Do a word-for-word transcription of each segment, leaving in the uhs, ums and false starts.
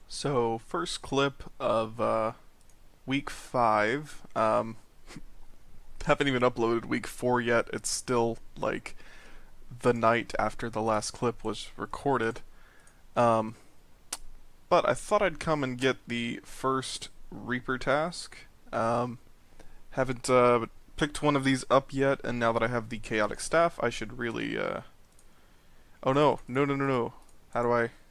So, first clip of uh, week five. Um, haven't even uploaded week four yet. It's still like the night after the last clip was recorded. Um, but I thought I'd come and get the first Reaper task. Um, haven't uh, picked one of these up yet, and now that I have the Chaotic Staff, I should really. Uh... Oh no, no, no, no, no. How do I.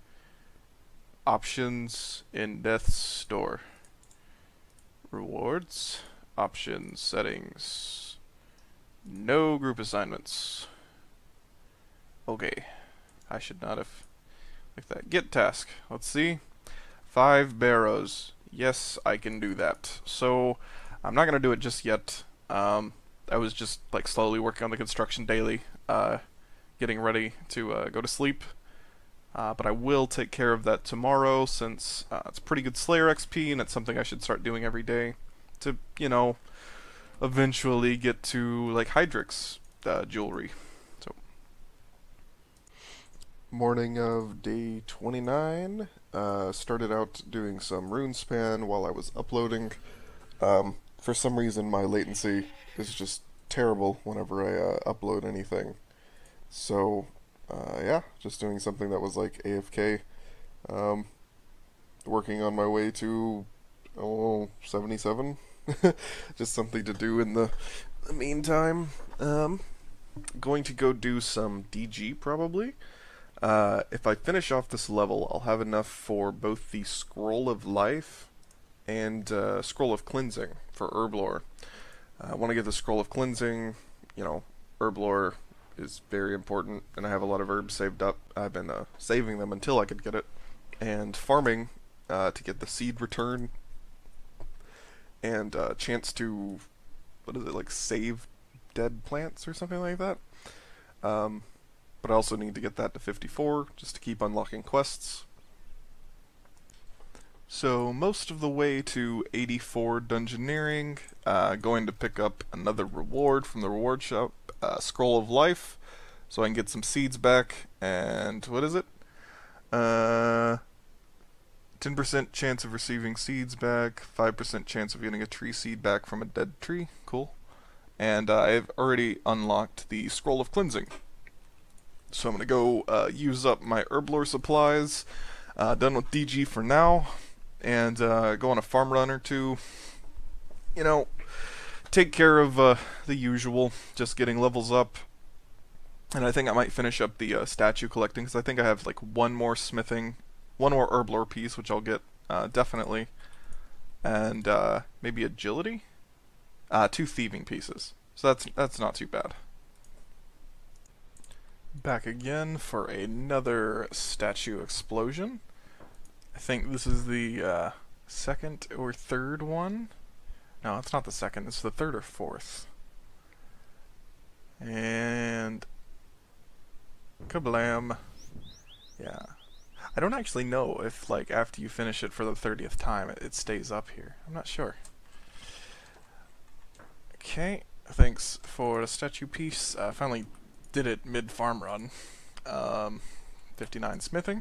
Options in Death's Store. Rewards. Options. Settings. No group assignments. Okay. I should not have like that. Get task. Let's see. Five barrows. Yes, I can do that. So, I'm not going to do it just yet. Um, I was just like slowly working on the construction daily. Uh, getting ready to uh, go to sleep. Uh, but I will take care of that tomorrow since uh, it's pretty good Slayer X P and it's something I should start doing every day to, you know, eventually get to, like, Hydrix uh, jewelry. So, morning of day twenty-nine. Uh, started out doing some rune span while I was uploading. Um, for some reason, my latency is just terrible whenever I uh, upload anything. So, uh, yeah, just doing something that was like A F K. Um, working on my way to, oh, seventy-seven. Just something to do in the, the meantime. Um, going to go do some D G probably. Uh, if I finish off this level, I'll have enough for both the Scroll of Life and uh, Scroll of Cleansing for Herblore. Uh, I want to get the Scroll of Cleansing, you know, Herblore is very important, and I have a lot of herbs saved up. I've been uh, saving them until I could get it, and farming uh, to get the seed return and uh, chance to, what is it, like save dead plants or something like that. Um, but I also need to get that to fifty-four just to keep unlocking quests. So most of the way to eighty-four dungeoneering, uh, going to pick up another reward from the reward shop, uh, Scroll of Life, so I can get some seeds back, and what is it? Uh, ten percent chance of receiving seeds back, five percent chance of getting a tree seed back from a dead tree, cool. And uh, I've already unlocked the Scroll of Cleansing. So I'm going to go uh, use up my Herblore supplies, uh, done with D G for now, and uh, go on a farm run or two. You know, take care of uh, the usual, just getting levels up. And I think I might finish up the uh, statue collecting, because I think I have like one more smithing, one more Herblore piece, which I'll get uh, definitely. And uh, maybe agility? Uh, two thieving pieces. So that's, that's not too bad. Back again for another statue explosion. I think this is the uh, second or third one. No, it's not the second. It's the third or fourth. And kablam. Yeah. I don't actually know if, like, after you finish it for the thirtieth time, it, it stays up here. I'm not sure. Okay. Thanks for the statue piece. I uh, finally did it mid-farm run. Um, fifty-nine smithing.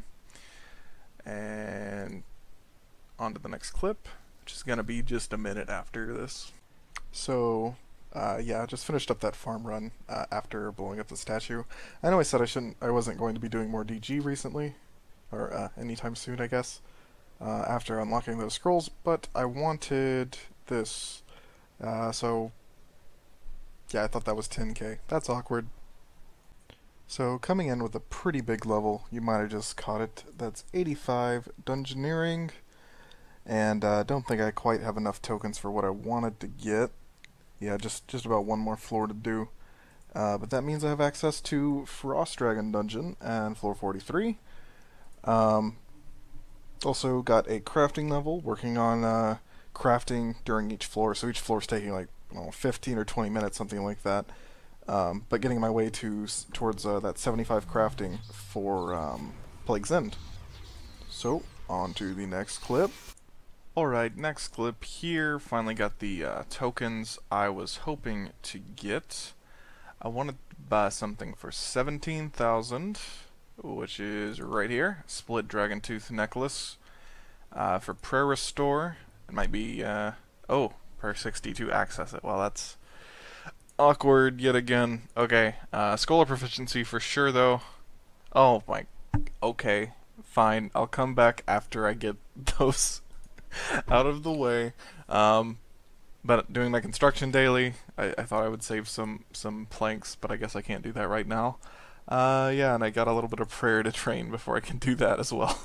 And on to the next clip, which is going to be just a minute after this. So, uh, yeah, I just finished up that farm run uh, after blowing up the statue. I know I said I shouldn't, I wasn't going to be doing more D G recently, or uh, anytime soon, I guess, uh, after unlocking those scrolls, but I wanted this, uh, so, yeah, I thought that was ten K. That's awkward. So, coming in with a pretty big level, you might have just caught it. That's eighty-five dungeoneering, and I uh, don't think I quite have enough tokens for what I wanted to get. Yeah, just, just about one more floor to do. Uh, but that means I have access to Frost Dragon Dungeon and floor forty-three. Um, also got a crafting level, working on uh, crafting during each floor. So each floor is taking like I don't know, fifteen or twenty minutes, something like that. Um, but getting my way to towards uh, that seventy-five crafting for um, Plague's End. So, on to the next clip. Alright, next clip here. Finally got the uh, tokens I was hoping to get. I wanted to buy something for seventeen thousand, which is right here. Split Dragon Tooth Necklace. Uh, for prayer restore, it might be, uh, oh, prayer sixty to access it. Well, that's awkward yet again. Okay, uh, scholar proficiency for sure though. Oh my, okay, fine. I'll come back after I get those out of the way. Um, but doing my construction daily, I, I thought I would save some some planks, but I guess I can't do that right now. Uh, yeah, and I got a little bit of prayer to train before I can do that as well.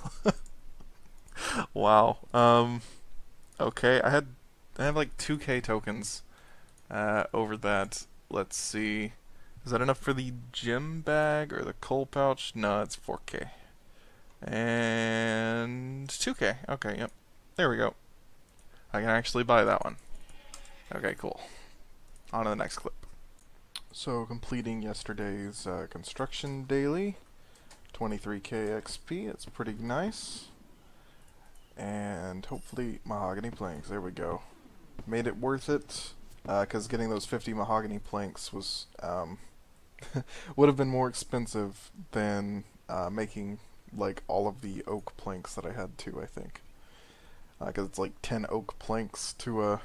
Wow. Um, okay, I had I have like two K tokens uh, over that. Let's see. Is that enough for the gym bag or the coal pouch? No, it's four K. And two K. Okay, yep. There we go. I can actually buy that one. Okay, cool. On to the next clip. So, completing yesterday's uh, construction daily. twenty-three K X P. It's pretty nice. And hopefully mahogany planks. There we go. Made it worth it. Because uh, getting those fifty mahogany planks was um, would have been more expensive than uh, making like all of the oak planks that I had to. I think because uh, it's like ten oak planks to a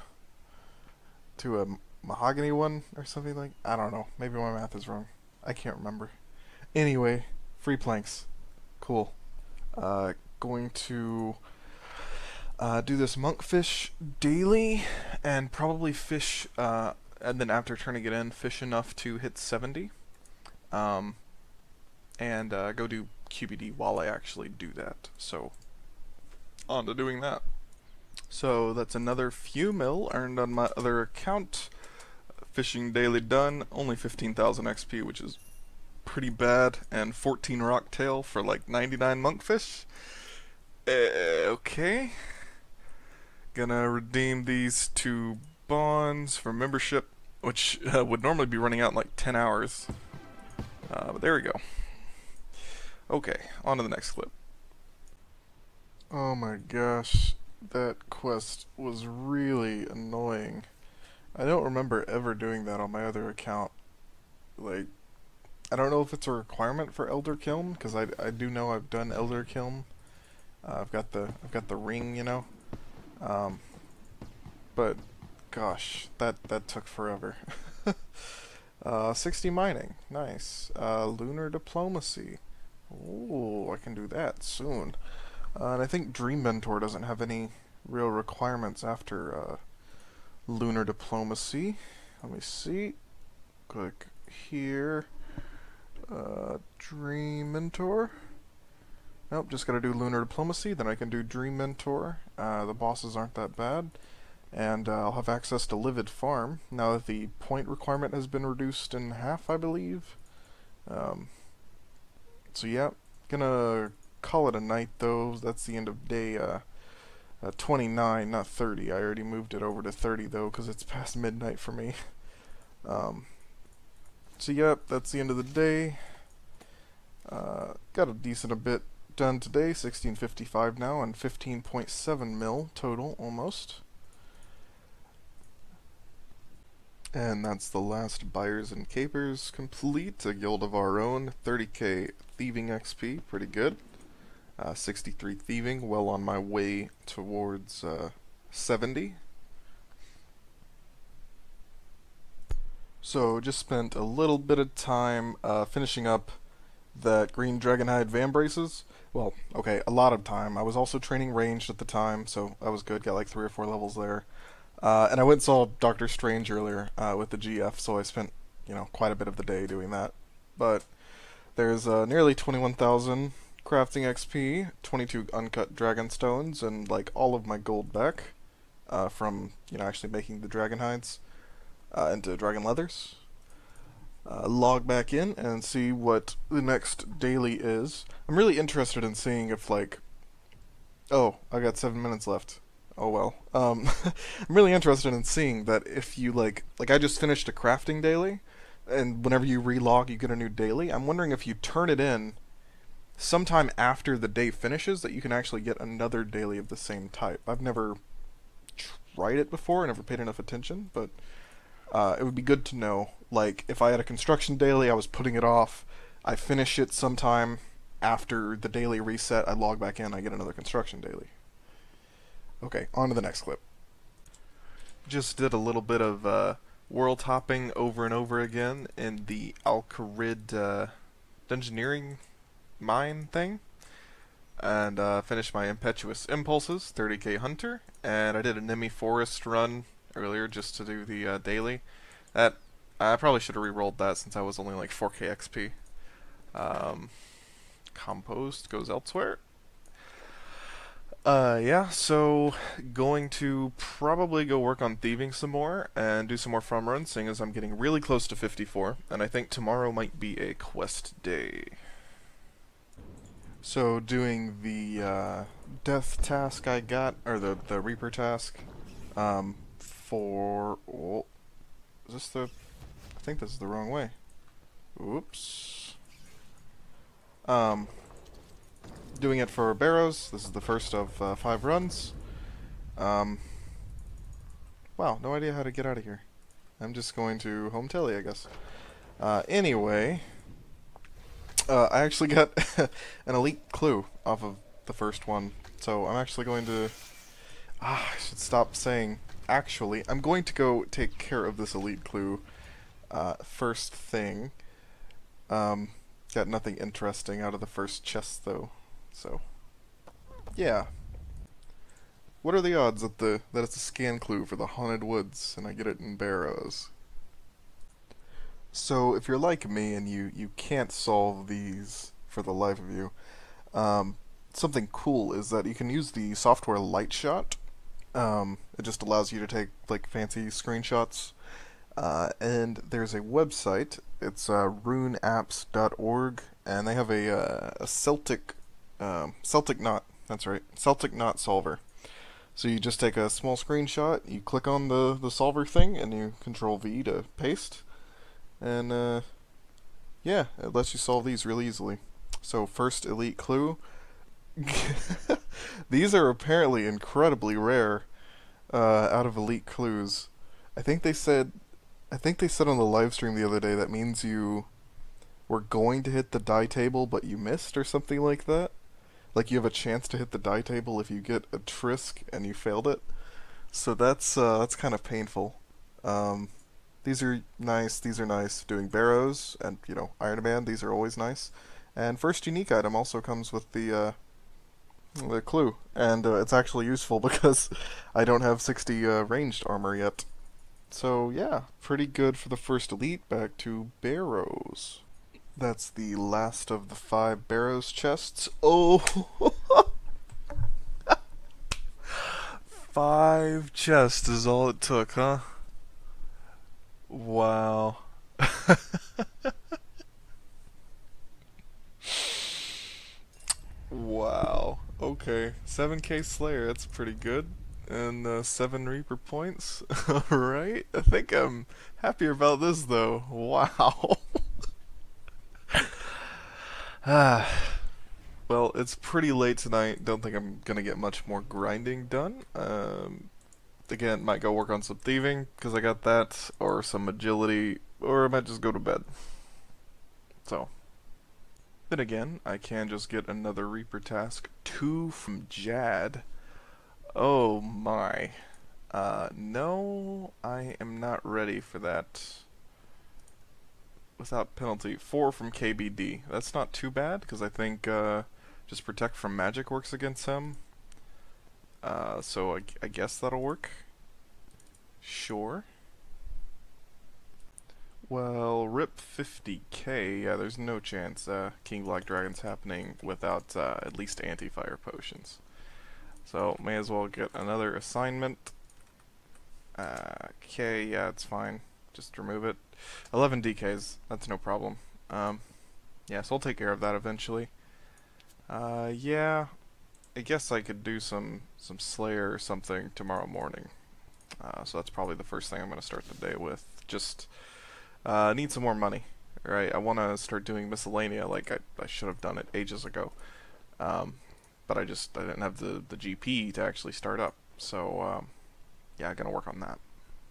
to a mahogany one or something like. I don't know. Maybe my math is wrong. I can't remember. Anyway, free planks. Cool. Uh, going to. Uh, do this monkfish daily, and probably fish, uh, and then after turning it in, fish enough to hit seventy, um, and uh, go do Q B D while I actually do that. So, on to doing that. So that's another few mil earned on my other account. Fishing daily done, only fifteen thousand X P, which is pretty bad, and fourteen rocktail for like ninety-nine monkfish. Uh, okay. Gonna redeem these two bonds for membership, which uh, would normally be running out in like ten hours. Uh, but there we go. Okay, on to the next clip. Oh my gosh, that quest was really annoying. I don't remember ever doing that on my other account. Like, I don't know if it's a requirement for Elder Kiln, because I, I do know I've done Elder Kiln. Uh, I've got the I've got the ring, you know. Um, but gosh, that that took forever. uh, sixty mining, nice. Uh, lunar diplomacy. Ooh, I can do that soon. Uh, and I think Dream Mentor doesn't have any real requirements after uh, lunar diplomacy. Let me see. Click here. Uh, Dream Mentor. Nope, just gotta do Lunar Diplomacy, then I can do Dream Mentor. Uh, the bosses aren't that bad. And uh, I'll have access to Livid Farm, now that the point requirement has been reduced in half, I believe. Um, so yeah, gonna call it a night though. That's the end of day uh, uh, twenty-nine, not thirty. I already moved it over to thirty though, because it's past midnight for me. Um, so yep, that's the end of the day. Uh, got a decent a bit done today, sixteen fifty-five now, and fifteen point seven mil total, almost. And that's the last Buyers and Capers complete, a guild of our own, thirty K Thieving X P, pretty good. Uh, sixty-three Thieving, well on my way towards uh, seventy. So, just spent a little bit of time uh, finishing up that green Dragonhide Vambraces. Well, okay, a lot of time. I was also training ranged at the time, so I was good, got like three or four levels there. Uh, and I went and saw Doctor Strange earlier uh, with the G F, so I spent, you know, quite a bit of the day doing that. But there's uh, nearly twenty-one thousand crafting X P, twenty-two uncut dragon stones, and like all of my gold back uh, from, you know, actually making the dragon hides uh, into dragon leathers. Uh, log back in and see what the next daily is. I'm really interested in seeing if, like... Oh, I got seven minutes left. Oh well. Um, I'm really interested in seeing that if you, like... Like, I just finished a crafting daily, and whenever you relog, you get a new daily. I'm wondering if you turn it in sometime after the day finishes, that you can actually get another daily of the same type. I've never tried it before, I never paid enough attention, but... Uh, it would be good to know, like, if I had a construction daily, I was putting it off, I finish it sometime after the daily reset, I log back in, I get another construction daily. Okay, on to the next clip. Just did a little bit of uh, world hopping over and over again in the Alcarid uh, Dungeoneering mine thing. And uh, finished my Impetuous Impulses, thirty K Hunter, and I did a Nemi Forest run earlier just to do the uh, daily. That I probably should have re-rolled that since I was only like four K X P. Um, compost goes elsewhere. Uh, yeah, so going to probably go work on thieving some more and do some more farm runs, seeing as I'm getting really close to fifty-four, and I think tomorrow might be a quest day. So doing the uh, death task I got, or the the Reaper task, um, for oh, is this the? I think this is the wrong way. Oops. Um, doing it for Barrows. This is the first of uh, five runs. Um, wow, no idea how to get out of here. I'm just going to home telly, I guess. Uh, anyway. Uh, I actually got an elite clue off of the first one, so I'm actually going to... Ah, I should stop saying actually. I'm going to go take care of this elite clue uh, first thing. Um, got nothing interesting out of the first chest, though, so... Yeah. What are the odds that the that it's a scan clue for the Haunted Woods, and I get it in Barrows? So if you're like me and you, you can't solve these for the life of you, um, something cool is that you can use the software Lightshot. Um, it just allows you to take like fancy screenshots. Uh, and there's a website. It's uh, rune apps dot org, and they have a, uh, a Celtic um, Celtic knot. That's right, Celtic knot solver. So you just take a small screenshot, you click on the the solver thing, and you Control V to paste. And, uh, yeah, it lets you solve these really easily. So, first elite clue. These are apparently incredibly rare, uh, out of elite clues. I think they said, I think they said on the live stream the other day that means you were going to hit the die table, but you missed, or something like that. Like, you have a chance to hit the die table if you get a Trisk and you failed it. So that's, uh, that's kind of painful. Um... These are nice, these are nice. Doing Barrows and, you know, Ironman, these are always nice. And first unique item also comes with the, uh, the clue. And uh, it's actually useful because I don't have sixty uh, ranged armor yet. So, yeah, pretty good for the first elite. Back to Barrows. That's the last of the five Barrows chests. Oh! Five chests is all it took, huh? Wow. Wow. Okay. seven K Slayer, that's pretty good. And uh, seven Reaper points. Alright. I think I'm happier about this, though. Wow. Ah. Well, it's pretty late tonight. Don't think I'm gonna get much more grinding done. Um... Again, might go work on some thieving, because I got that, or some agility, or I might just go to bed. So. Then again, I can just get another Reaper task. Two from Jad. Oh my. Uh, no, I am not ready for that. Without penalty. Four from K B D. That's not too bad, because I think, uh, just Protect from Magic works against him. Uh, so I, I guess that'll work. Sure. Well, rip fifty K, yeah, there's no chance uh, King Black Dragon's happening without uh, at least anti-fire potions. So, may as well get another assignment. Uh, K, yeah, it's fine. Just remove it. eleven D Ks, that's no problem. Um, yeah, so I'll take care of that eventually. Uh, yeah. I guess I could do some some Slayer or something tomorrow morning. Uh, so that's probably the first thing I'm going to start the day with. Just uh, need some more money. Right? I want to start doing Miscellanea like I, I should have done it ages ago. Um, but I just I didn't have the, the G P to actually start up. So um, yeah, I'm going to work on that.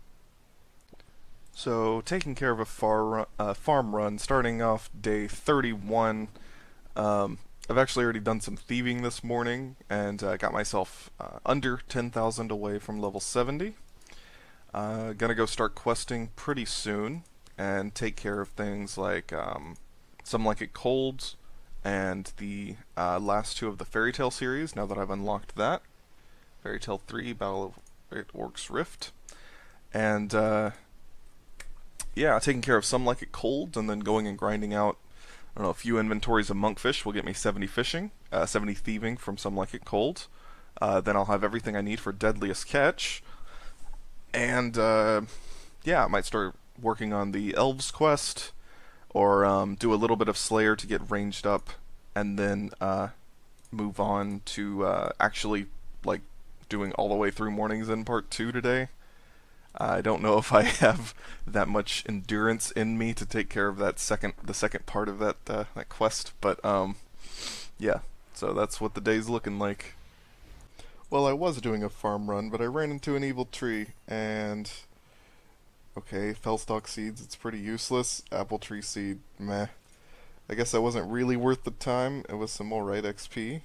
So taking care of a far run, uh, farm run, starting off day thirty-one. Um, I've actually already done some thieving this morning and uh, got myself uh, under ten thousand away from level seventy. Uh, gonna go start questing pretty soon and take care of things like um, Some Like It Cold and the uh, last two of the Fairy Tale series now that I've unlocked that. Fairy Tale three, Battle of Orcs Rift. And uh, yeah, taking care of Some Like It Cold and then going and grinding out, I don't know, a few inventories of monkfish will get me seventy fishing, uh, seventy thieving from Some Like It Cold. Uh, then I'll have everything I need for Deadliest Catch. And uh, yeah, I might start working on the Elves quest, or um, do a little bit of Slayer to get ranged up, and then uh, move on to uh, actually like doing all the way through Morning's End Part two today. I don't know if I have that much endurance in me to take care of that second, the second part of that uh, that quest, but um, yeah. So that's what the day's looking like. Well, I was doing a farm run, but I ran into an evil tree, and okay, fellstalk seeds, it's pretty useless. Apple tree seed, meh. I guess that wasn't really worth the time. It was some alright X P.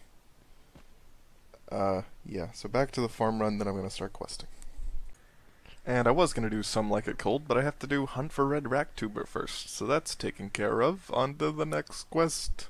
Uh, yeah, so back to the farm run, then I'm gonna start questing. And I was gonna do Some Like It Cold, but I have to do Hunt for Red Ractuber first, so that's taken care of. On to the next quest.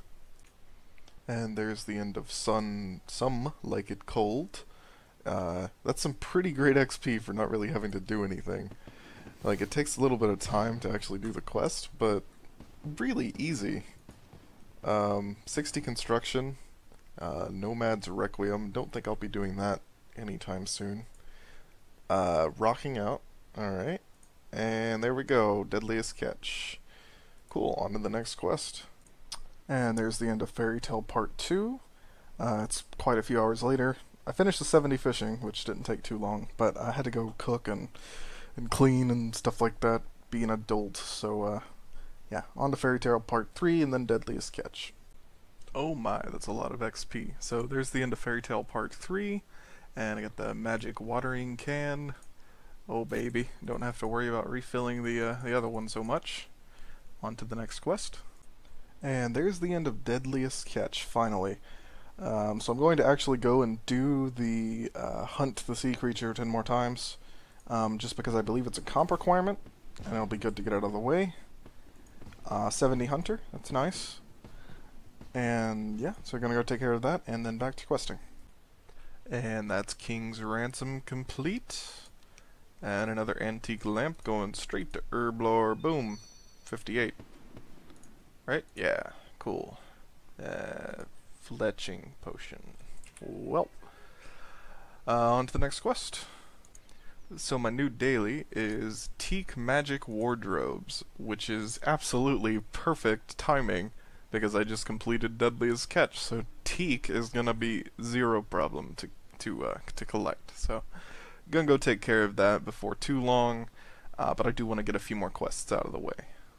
And there's the end of Sun Some Like It Cold. Uh, that's some pretty great X P for not really having to do anything. Like, it takes a little bit of time to actually do the quest, but really easy. Um, sixty construction, uh, Nomad's Requiem, don't think I'll be doing that anytime soon. Uh, rocking out, alright. And there we go, Deadliest Catch. Cool, on to the next quest. And there's the end of Fairy Tale Part two. Uh, it's quite a few hours later. I finished the seventy fishing, which didn't take too long, but I had to go cook and, and clean and stuff like that, be an adult, so uh, yeah, on to Fairy Tale Part three and then Deadliest Catch. Oh my, that's a lot of X P. So there's the end of Fairy Tale Part three, and I got the magic watering can. Oh baby, don't have to worry about refilling the, uh, the other one so much. On to the next quest. And there's the end of Deadliest Catch, finally. Um, so I'm going to actually go and do the uh, Hunt the Sea Creature ten more times, um, just because I believe it's a comp requirement, and it'll be good to get out of the way. Uh, seventy Hunter, that's nice. And yeah, so we're going to go take care of that, and then back to questing. And that's King's Ransom complete. And another antique lamp going straight to Herblore. Boom. fifty-eight. Right? Yeah. Cool. Uh, fletching potion. Well. Uh, on to the next quest. So my new daily is Teak Magic Wardrobes, which is absolutely perfect timing because I just completed Deadliest Catch, so teak is gonna be zero problem to to uh, to collect. So gonna go take care of that before too long, uh, but I do want to get a few more quests out of the way.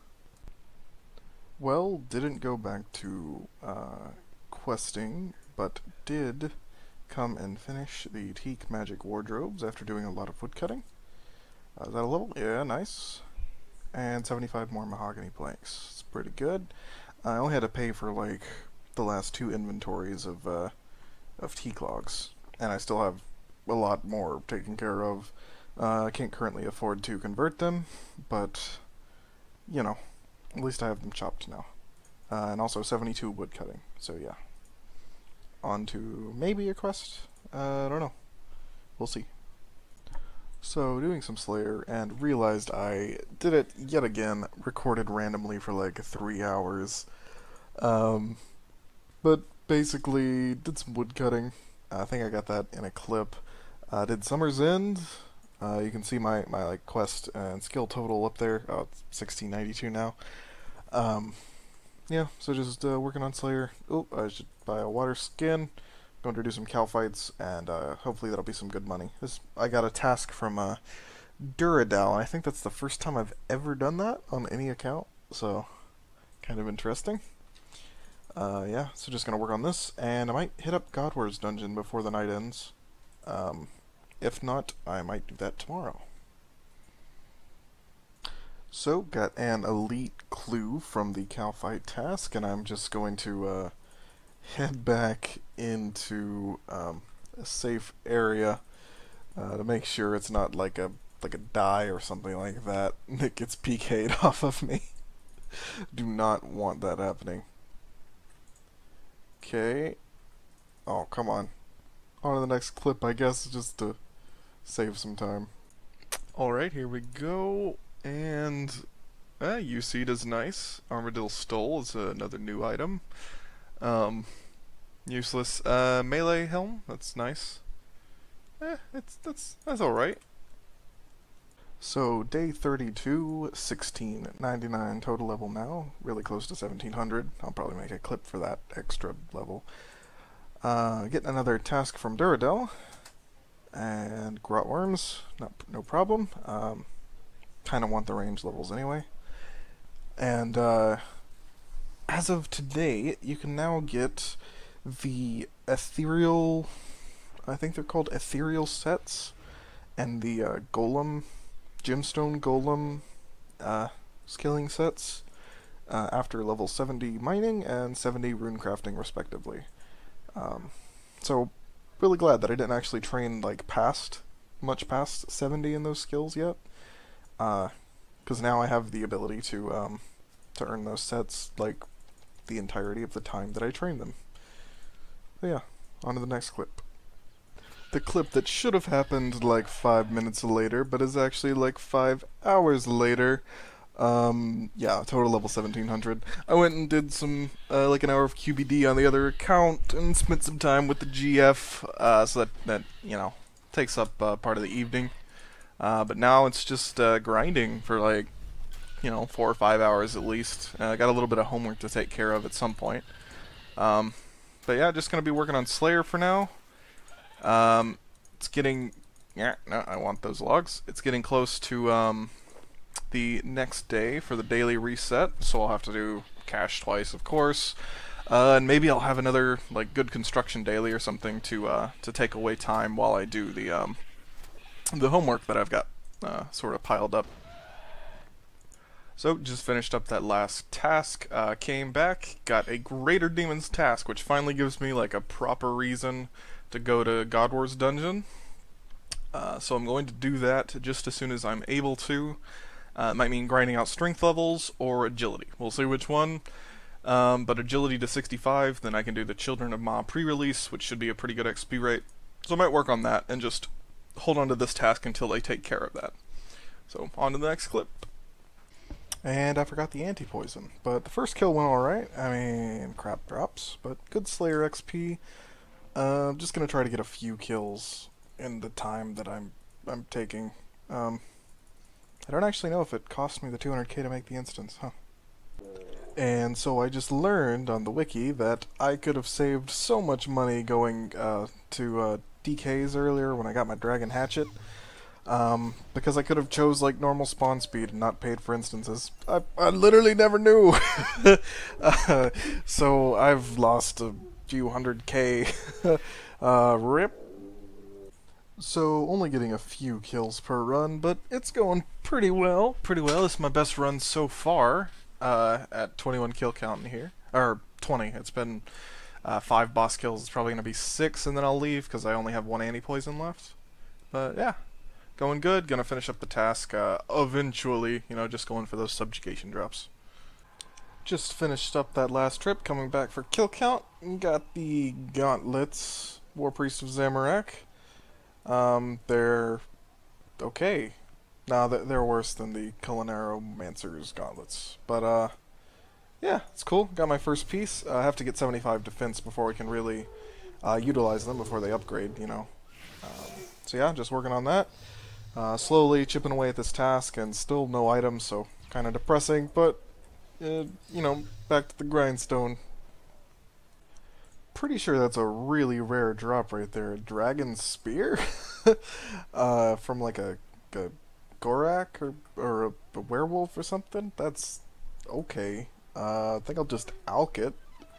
Well, didn't go back to uh, questing, but did come and finish the Teak Magic Wardrobes after doing a lot of woodcutting. Uh, is that a level? Yeah, nice. And seventy-five more mahogany planks. It's pretty good. I only had to pay for like the last two inventories of uh, of teak logs, and I still have a lot more taken care of. Uh, I can't currently afford to convert them, but you know, at least I have them chopped now. Uh, and also seventy-two wood cutting. So yeah, on to maybe a quest. Uh, I don't know. We'll see. So, doing some Slayer, and realized I did it yet again, recorded randomly for like three hours. Um, but basically, did some woodcutting. Uh, I think I got that in a clip. Uh, did Summer's End. Uh, you can see my, my like quest and skill total up there. Oh, it's sixteen ninety-two now. Um, yeah, so just uh, working on Slayer. Oh, I should buy a water skin. Going to do some cow fights, and uh, hopefully that'll be some good money. This I got a task from uh, Duradal, and I think that's the first time I've ever done that on any account, so kind of interesting. Uh, yeah, so just going to work on this, and I might hit up Godward's dungeon before the night ends. Um, if not, I might do that tomorrow. So, got an elite clue from the cow fight task, and I'm just going to... Uh, head back into um, a safe area uh, to make sure it's not like a like a die or something like that that gets P K'd off of me. Do not want that happening. Okay. Oh, come on. On to the next clip, I guess, just to save some time. Alright, here we go. And uh, U C is nice. Armadillo Stole is uh, another new item. Um, useless. Uh, melee helm, that's nice. Eh, it's that's that's alright. So day thirty-two, sixteen ninety-nine total level now, really close to seventeen hundred. I'll probably make a clip for that extra level. Uh, getting another task from Duradel, and Grot Worms, not, no problem. Um, kind of want the range levels anyway. And uh, as of today, you can now get the ethereal, I think they're called ethereal sets, and the uh, golem, gemstone golem uh, skilling sets uh, after level seventy mining and seventy rune crafting respectively. Um, so really glad that I didn't actually train like past, much past seventy in those skills yet, because uh, now I have the ability to um, to earn those sets like the entirety of the time that I train them. So yeah, on to the next clip. The clip that should have happened like five minutes later, but is actually like five hours later. Um, yeah, total level seventeen hundred. I went and did some, uh, like an hour of Q B D on the other account and spent some time with the G F, uh, so that, that, you know, takes up uh, part of the evening. Uh, but now it's just uh, grinding for like, you know, four or five hours at least. I uh, got a little bit of homework to take care of at some point. Um, but yeah, just gonna be working on Slayer for now. Um, it's getting, yeah, no, I want those logs. It's getting close to, um, the next day for the daily reset, so I'll have to do cash twice, of course, uh, and maybe I'll have another like good construction daily or something to uh, to take away time while I do the um, the homework that I've got uh, sort of piled up. So just finished up that last task, uh, came back, got a Greater Demon's task, which finally gives me like a proper reason to go to God Wars dungeon. Uh, so I'm going to do that just as soon as I'm able to. Uh, it might mean grinding out strength levels or agility. We'll see which one. Um, but agility to sixty-five, then I can do the Children of Ma pre-release, which should be a pretty good X P rate. So I might work on that and just hold on to this task until they take care of that. So on to the next clip. And I forgot the anti-poison, but the first kill went alright. I mean, crap drops, but good Slayer X P. Uh, I'm just gonna try to get a few kills in the time that I'm I'm taking. Um, I don't actually know if it cost me the two hundred K to make the instance, huh? And so I just learned on the wiki that I could have saved so much money going uh, to uh, D Ks earlier when I got my Dragon Hatchet, um, because I could have chose like normal spawn speed and not paid for instances. I, I literally never knew! uh, so I've lost a few hundred K. uh, rip. So, only getting a few kills per run, but it's going pretty well. Pretty well. This is my best run so far, uh, at twenty-one kill count in here. Or, twenty. It's been uh, five boss kills. It's probably going to be six, and then I'll leave, because I only have one anti-poison left. But, yeah. Going good. Gonna finish up the task, uh, eventually. You know, just going for those subjugation drops. Just finished up that last trip, coming back for kill count. Got the gauntlets. War Priest of Zamorak. Um, they're okay. No, they're worse than the Culinaromancer's gauntlets. But, uh, yeah, it's cool. Got my first piece. Uh, I have to get seventy-five defense before we can really uh, utilize them, before they upgrade, you know. Um, so yeah, just working on that. Uh, slowly chipping away at this task, and still no items, so kind of depressing, but, uh, you know, back to the grindstone. Pretty sure that's a really rare drop right there. A dragon spear? uh, from like a, a Gorak or, or a, a werewolf or something? That's okay. Uh, I think I'll just alk it.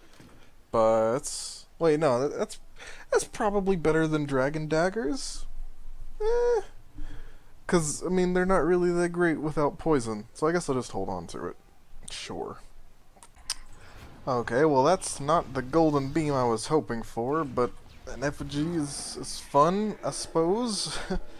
But, wait, no, that, that's that's probably better than dragon daggers. Eh. Because, I mean, they're not really that great without poison. So I guess I'll just hold on to it. Sure. Okay, well that's not the golden beam I was hoping for, but an effigy is, is fun, I suppose.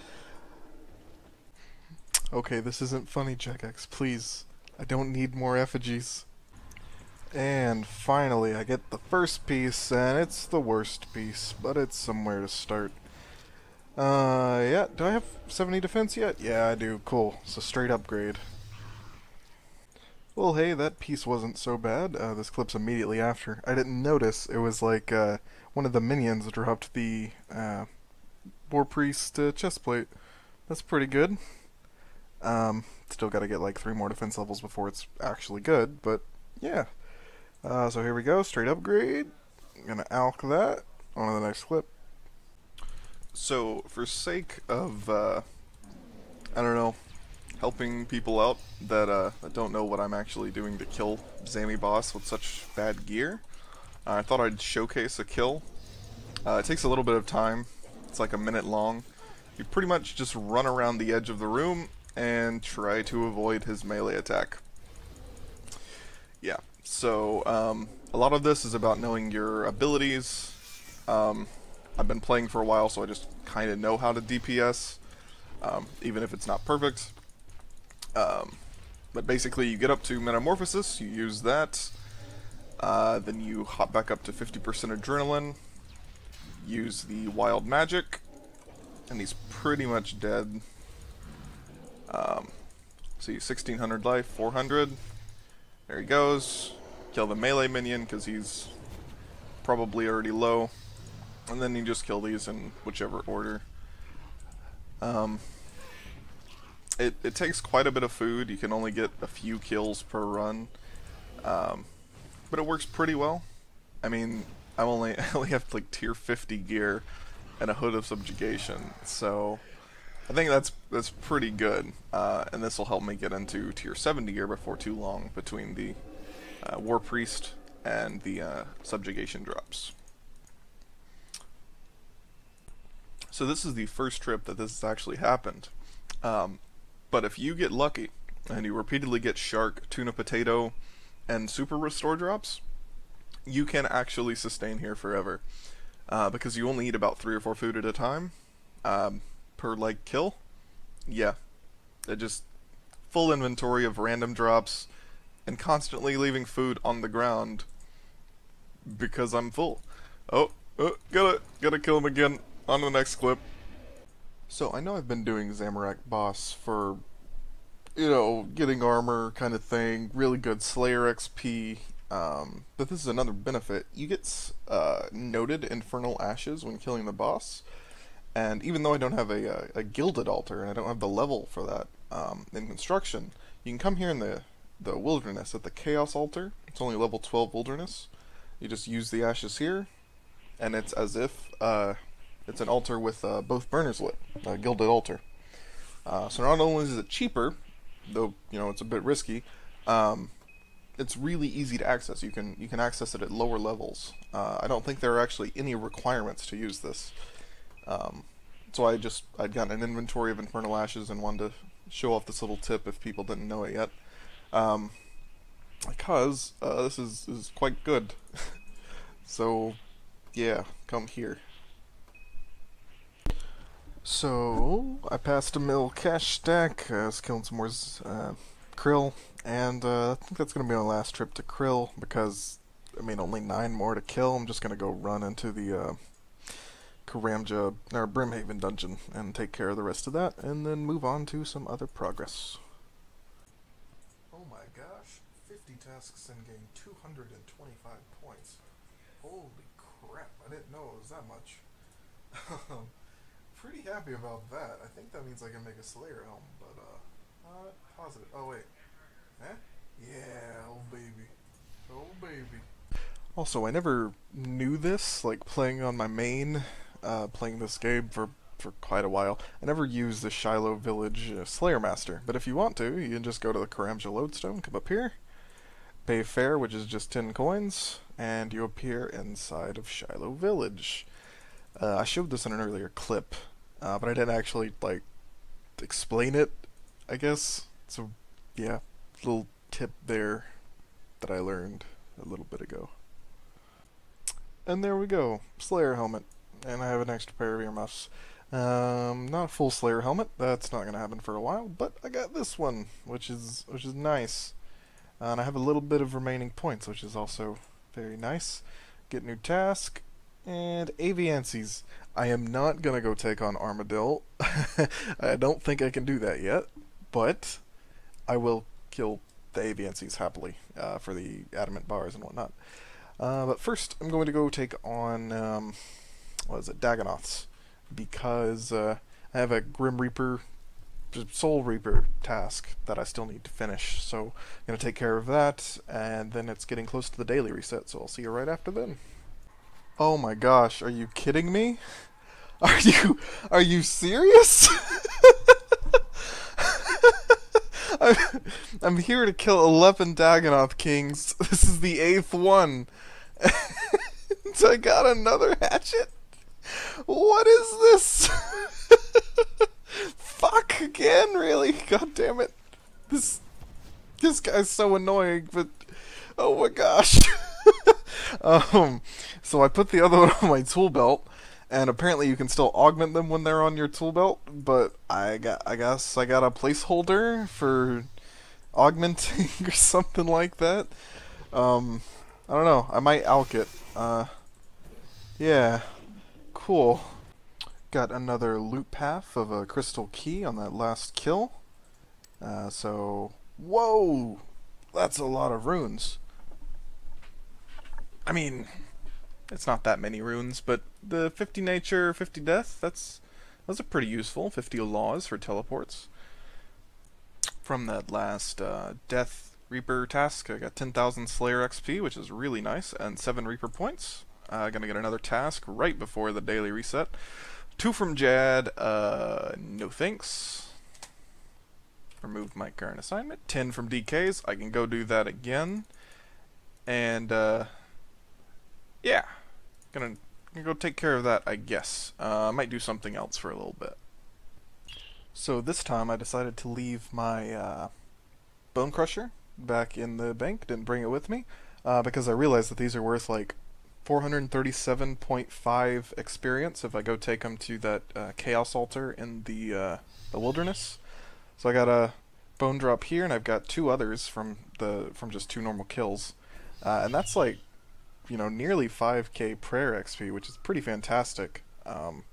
Okay, this isn't funny, Jagex, please. I don't need more effigies. And finally, I get the first piece, and it's the worst piece, but it's somewhere to start. Uh, yeah, do I have seventy defense yet? Yeah, I do. Cool. So straight upgrade. Well, hey, that piece wasn't so bad. Uh, this clip's immediately after. I didn't notice. It was like, uh, one of the minions dropped the, uh, War Priest uh, chestplate. That's pretty good. Um, still gotta get like three more defense levels before it's actually good, but yeah. Uh, so here we go, straight upgrade. I'm gonna alk that. On to the next clip. So, for sake of, uh, I don't know, helping people out that, uh, that don't know what I'm actually doing to kill Zammy Boss with such bad gear, uh, I thought I'd showcase a kill. Uh, it takes a little bit of time. It's like a minute long. You pretty much just run around the edge of the room and try to avoid his melee attack. Yeah, so um, a lot of this is about knowing your abilities. Um, I've been playing for a while, so I just kind of know how to D P S, um, even if it's not perfect. Um, but basically, you get up to Metamorphosis, you use that, uh, then you hop back up to fifty percent Adrenaline, use the Wild Magic, and he's pretty much dead. Um, see, sixteen hundred life, four hundred. There he goes. Kill the melee minion because he's probably already low. And then you just kill these in whichever order. Um, it, it takes quite a bit of food. You can only get a few kills per run. Um, but it works pretty well. I mean, I'm only, I only have like tier fifty gear and a Hood of Subjugation. So I think that's that's pretty good. Uh, and this will help me get into tier seventy gear before too long between the uh, War Priest and the uh, Subjugation drops. So this is the first trip that this has actually happened. Um, but if you get lucky, and you repeatedly get Shark, Tuna Potato, and Super Restore drops, you can actually sustain here forever. Uh, because you only eat about three or four food at a time, um, per, like, kill. Yeah. It just, full inventory of random drops, and constantly leaving food on the ground, because I'm full. Oh, oh, gotta, gotta kill him again. On to the next clip. So I know I've been doing Zamorak Boss for, you know, getting armor kind of thing, really good Slayer X P, um, but this is another benefit. You get uh, noted Infernal Ashes when killing the boss, and even though I don't have a, a, a Gilded Altar, and I don't have the level for that um, in construction, you can come here in the, the Wilderness at the Chaos Altar. It's only level twelve Wilderness. You just use the ashes here, and it's as if uh, it's an altar with uh, both burners lit, a Gilded Altar. Uh, so not only is it cheaper, though you know it's a bit risky, um, it's really easy to access. You can you can access it at lower levels. Uh, I don't think there are actually any requirements to use this. Um, so I just I'd gotten an inventory of Infernal Ashes and wanted to show off this little tip if people didn't know it yet. Um, because uh, this is is quite good. So yeah, come here. So I passed a mill cash stack. I was killing some more uh, krill, and uh, I think that's gonna be my last trip to krill because I mean only nine more to kill. I'm just gonna go run into the uh, Karamja or Brimhaven dungeon and take care of the rest of that, and then move on to some other progress. Oh my gosh, fifty tasks and gain two hundred twenty-five points. Holy crap, I didn't know it was that much. Pretty happy about that. I think that means I can make a Slayer helm, but uh, not positive. Oh wait, eh? Yeah, oh baby, oh baby. Also, I never knew this, like playing on my main, uh, playing this game for for quite a while. I never used the Shiloh Village uh, Slayer Master, but if you want to, you can just go to the Karamja Lodestone, come up here, pay fare, which is just ten coins, and you appear inside of Shiloh Village. Uh, I showed this in an earlier clip, uh, but I didn't actually, like, explain it, I guess. So, yeah, little tip there that I learned. a little bit ago. And there we go, Slayer helmet. And I have an extra pair of earmuffs. Um, not a full Slayer helmet, that's not going to happen for a while, but I got this one, which is which is nice. Uh, and I have a little bit of remaining points, which is also very nice. Get new task, and Aviancies. I am not going to go take on Armadillo. I don't think I can do that yet, but I will kill the Aviancies happily uh, for the adamant bars and whatnot. Uh, but first, I'm going to go take on, um, what is it, Dagonoths, because uh, I have a Grim Reaper, Soul Reaper task that I still need to finish. So I'm going to take care of that, and then it's getting close to the daily reset, so I'll see you right after then. Oh my gosh, are you kidding me? Are you, are you serious? I'm, I'm here to kill eleven Dagonoth Kings. This is the eighth one. So I got another hatchet? What is this? Fuck again, really? God damn it. This this guy's so annoying, but oh my gosh. um so I put the other one on my tool belt, and apparently you can still augment them when they're on your tool belt, but I got I guess I got a placeholder for augmenting or something like that. Um I don't know, I might alch it. Uh yeah. Cool. Got another loot path of a crystal key on that last kill. Uh, so, whoa! That's a lot of runes. I mean, it's not that many runes, but the fifty nature, fifty death, that's those are pretty useful. fifty laws for teleports. From that last uh, Death Reaper task, I got ten thousand Slayer X P, which is really nice, and seven Reaper points. Uh, gonna get another task right before the daily reset. Two from Jad, uh, no thanks. Removed my current assignment. Ten from D Ks, I can go do that again. And, uh, yeah. Gonna, gonna go take care of that, I guess. Uh, I might do something else for a little bit. So this time I decided to leave my, uh, Bone Crusher back in the bank. Didn't bring it with me, uh, because I realized that these are worth, like, four hundred thirty-seven point five experience if I go take them to that uh, Chaos Altar in the uh, the wilderness. So I got a bone drop here, and I've got two others from the from just two normal kills, uh, and that's like, you know, nearly five K prayer X P, which is pretty fantastic. Um,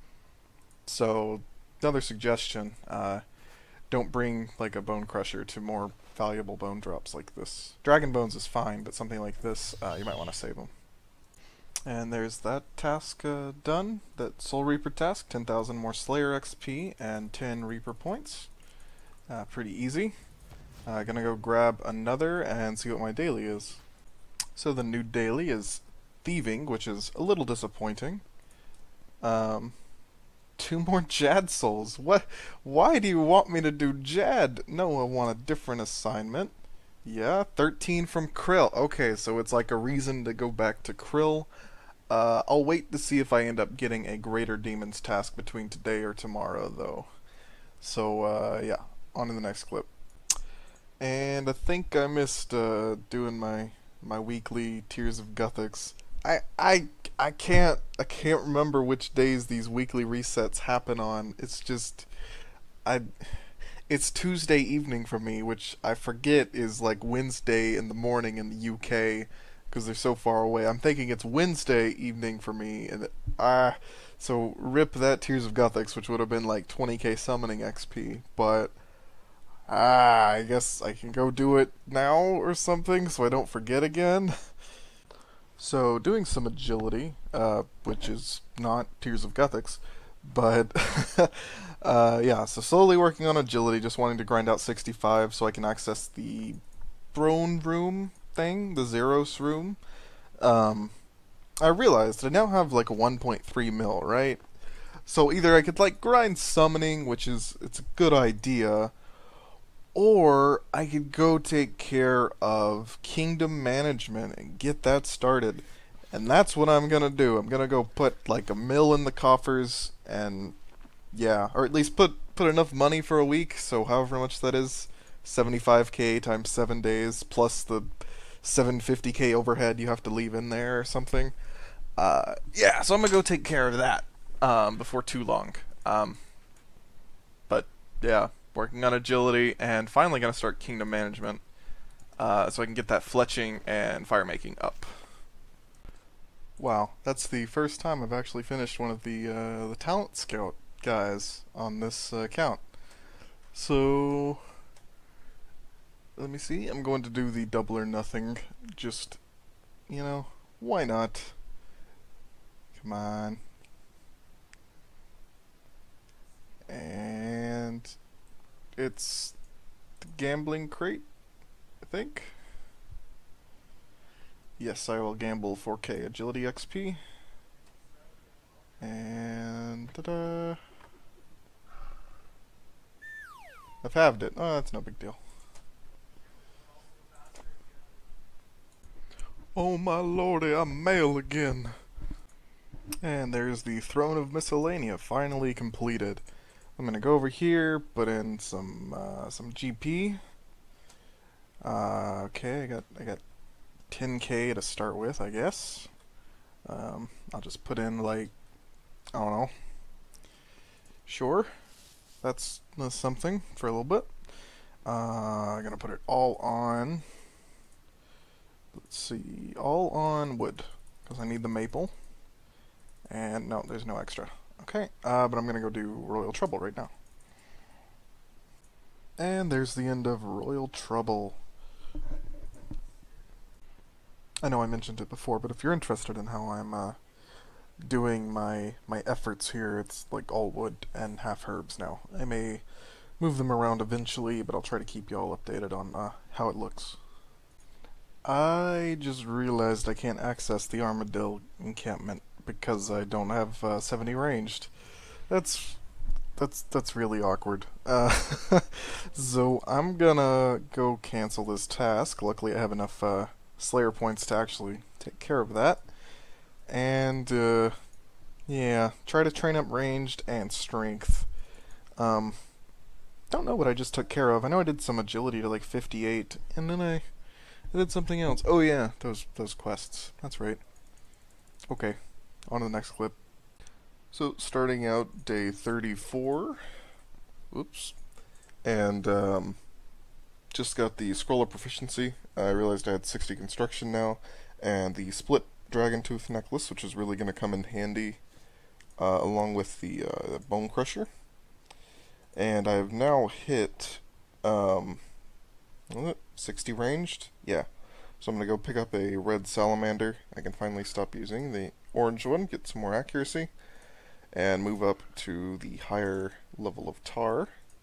so another suggestion: uh, don't bring like a bone crusher to more valuable bone drops like this. Dragon bones is fine, but something like this, uh, you might want to save them. And there's that task uh, done, that Soul Reaper task, ten thousand more Slayer X P and ten Reaper points. Uh, pretty easy. Uh, gonna go grab another and see what my daily is. So the new daily is Thieving, which is a little disappointing. Um, two more Jad souls. What? Why do you want me to do Jad? No, I want a different assignment. Yeah, thirteen from Krill. Okay, so it's like a reason to go back to Krill. Uh, I'll wait to see if I end up getting a Greater Demons task between today or tomorrow, though. So, uh, yeah, on to the next clip. And I think I missed uh, doing my my weekly Tears of Guthix. I I I can't I can't remember which days these weekly resets happen on. It's just I. It's Tuesday evening for me, which I forget is like Wednesday in the morning in the U K because they're so far away. I'm thinking it's Wednesday evening for me, and ah, so rip that Tears of Guthix, which would have been like twenty K summoning X P. But ah, I guess I can go do it now or something, so I don't forget again. So doing some agility, uh, which is not Tears of Guthix. But, uh, yeah, so slowly working on agility, just wanting to grind out sixty-five so I can access the throne room thing, the Zeros room. Um, I realized I now have like a one point three mil, right? So either I could like grind summoning, which is, it's a good idea, or I could go take care of kingdom management and get that started. And that's what I'm gonna do. I'm gonna go put like a mill in the coffers, and yeah, or at least put put enough money for a week. So however much that is, seventy-five K times seven days plus the seven fifty K overhead you have to leave in there or something. Uh, yeah, so I'm gonna go take care of that um, before too long. Um, but yeah, working on agility and finally gonna start kingdom management uh, so I can get that fletching and fire making up. Wow, that's the first time I've actually finished one of the uh, the talent scout guys on this uh, account. So let me see. I'm going to do the double or nothing. Just, you know, why not? Come on. And it's the gambling crate, I think. Yes, I will gamble four K agility X P. And ta-da! I've halved it. Oh, that's no big deal. Oh my lordy, I'm male again. And there's the Throne of Miscellanea finally completed. I'm gonna go over here, put in some uh, some G P. Uh, okay, I got I got ten K to start with, I guess. Um, I'll just put in like I don't know. Sure, that's, that's something for a little bit. Uh, I'm gonna put it all on. Let's see, all on wood because I need the maple. And no, there's no extra. Okay, uh, but I'm gonna go do Royal Trouble right now. And there's the end of Royal Trouble. I know I mentioned it before, but if you're interested in how I'm uh, doing my my efforts here, it's like all wood and half herbs now. I may move them around eventually, but I'll try to keep you all updated on uh, how it looks. I just realized I can't access the Armadillo encampment because I don't have uh, seventy ranged. That's that's that's really awkward. Uh, so I'm gonna go cancel this task. Luckily, I have enough uh, Slayer points to actually take care of that. And uh, yeah, try to train up ranged and strength. Um, don't know what I just took care of. I know I did some agility to like fifty-eight, and then I, I did something else. Oh yeah, those those quests. That's right. Okay, on to the next clip. So starting out day thirty-four. Oops. And um, just got the scroller proficiency. I realized I had sixty construction now, and the split dragon tooth necklace, which is really going to come in handy uh, along with the uh, bone crusher. And I've now hit um, sixty ranged. Yeah. So I'm going to go pick up a red salamander. I can finally stop using the orange one, get some more accuracy, and move up to the higher level of tar.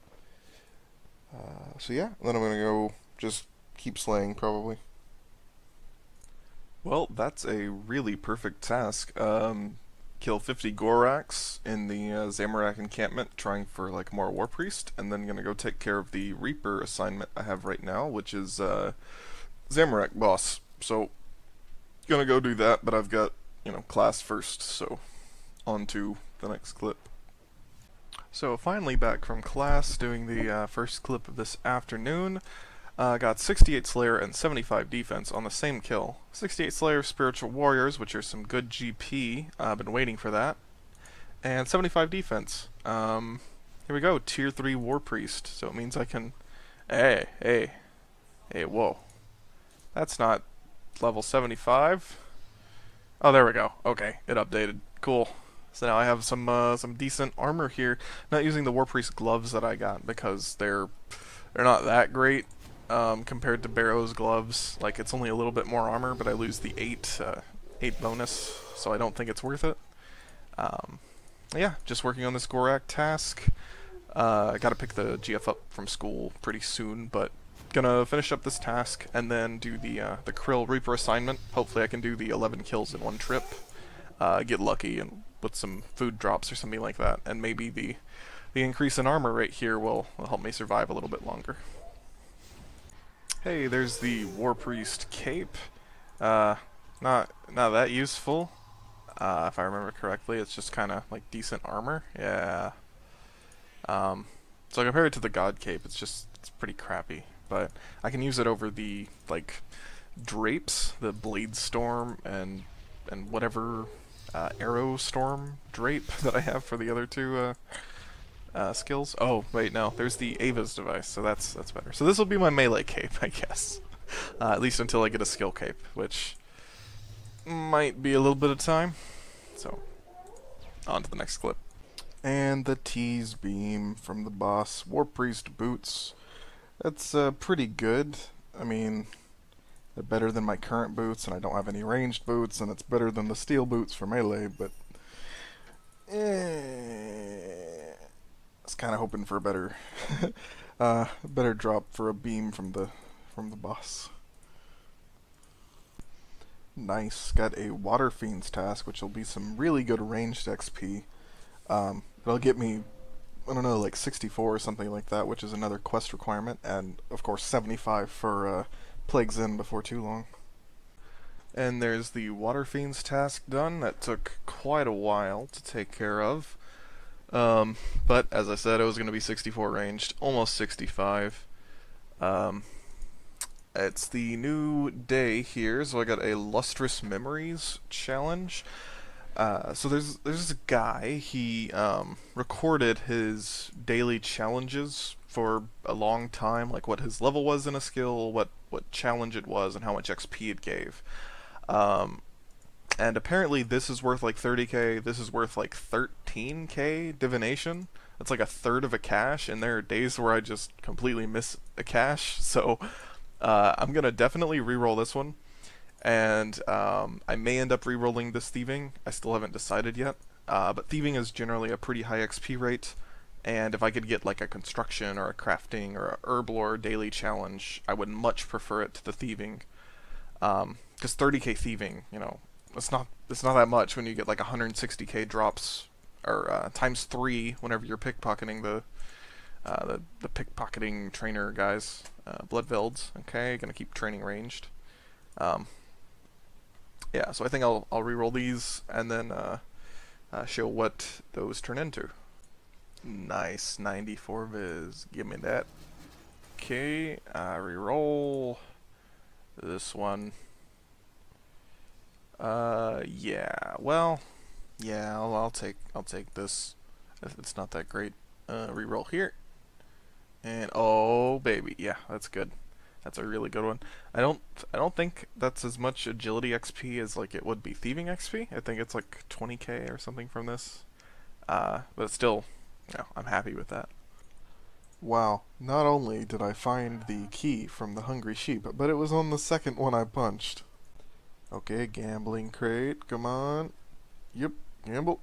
Uh, so yeah, then I'm going to go just keep slaying, probably. Well, that's a really perfect task. Um, kill fifty Gorax in the uh, Zamorak encampment, trying for like more War Priest, and then gonna go take care of the Reaper assignment I have right now, which is uh, Zamorak boss. So, gonna go do that, but I've got, you know, class first, so on to the next clip. So finally back from class, doing the uh, first clip of this afternoon. Uh, got sixty-eight Slayer and seventy-five Defense on the same kill. sixty-eight Slayer Spiritual Warriors, which are some good G P. I've uh, been waiting for that. And seventy-five Defense. Um, here we go, Tier three War Priest. So it means I can... Hey, hey. Hey, whoa. That's not level seventy-five. Oh, there we go. Okay, it updated. Cool. So now I have some uh, some decent armor here. Not using the War Priest gloves that I got because they're they're not that great. Um, compared to Barrow's gloves, like it's only a little bit more armor, but I lose the eight, uh, eight bonus, so I don't think it's worth it. Um, yeah, just working on this Gorak task. Uh, I gotta pick the G F up from school pretty soon, but gonna finish up this task and then do the uh, the Krill Reaper assignment. Hopefully, I can do the eleven kills in one trip. Uh, get lucky and with some food drops or something like that, and maybe the the increase in armor right here will, will help me survive a little bit longer. Hey, there's the War Priest cape. Uh, not not that useful. Uh, if I remember correctly, it's just kind of like decent armor. Yeah. Um, so compared to the God cape, it's just it's pretty crappy. But I can use it over the like drapes, the Blade Storm and and whatever uh, Arrow Storm drape that I have for the other two uh, uh, skills. Oh wait, no, there's the Ava's device, so that's that's better. So this will be my melee cape, I guess, uh, at least until I get a skill cape, which might be a little bit of time. So on to the next clip. And the Tease Beam from the boss. War Priest boots. That's uh, pretty good. I mean, they're better than my current boots, and I don't have any ranged boots, and it's better than the steel boots for melee, but eh, I was kind of hoping for a better, uh, better drop for a beam from the from the boss. Nice. Got a Water Fiend's task, which will be some really good ranged X P. Um, it'll get me, I don't know, like sixty-four or something like that, which is another quest requirement, and of course seventy-five for uh, Plague's End before too long. And there's the Water Fiend's task done. That took quite a while to take care of. Um, but as I said, it was going to be sixty-four ranged, almost sixty-five. Um, it's the new day here, so I got a Lustrous Memories challenge. Uh, so there's there's this guy, he um, recorded his daily challenges for a long time, like what his level was in a skill, what, what challenge it was, and how much X P it gave. Um, and apparently this is worth like thirty K, this is worth like thirteen K divination. That's like a third of a cache, and there are days where I just completely miss a cache, so uh, I'm gonna definitely reroll this one. And um, I may end up re-rolling this thieving. I still haven't decided yet. Uh, but thieving is generally a pretty high X P rate, and if I could get like a construction or a crafting or a herblore daily challenge, I would much prefer it to the thieving. Because um, thirty K thieving, you know, it's not it's not that much when you get like one hundred sixty K drops, or uh, times three whenever you're pickpocketing the uh, the, the pickpocketing trainer guys. Uh, Bloodvelds, okay, gonna keep training ranged. Um, Yeah, so I think I'll I'll reroll these and then uh, uh, show what those turn into. Nice, ninety-four viz. Give me that. Okay, uh, reroll this one. Uh, yeah. Well, yeah. I'll, I'll take I'll take this. It's not that great. Uh, reroll here. And oh baby, yeah, that's good. That's a really good one. I don't I don't think that's as much agility X P as like it would be thieving X P. I think it's like twenty K or something from this. Uh, but still, you know, I'm happy with that. Wow, not only did I find the key from the Hungry Sheep, but it was on the second one I punched. Okay, gambling crate, come on. Yep, gamble.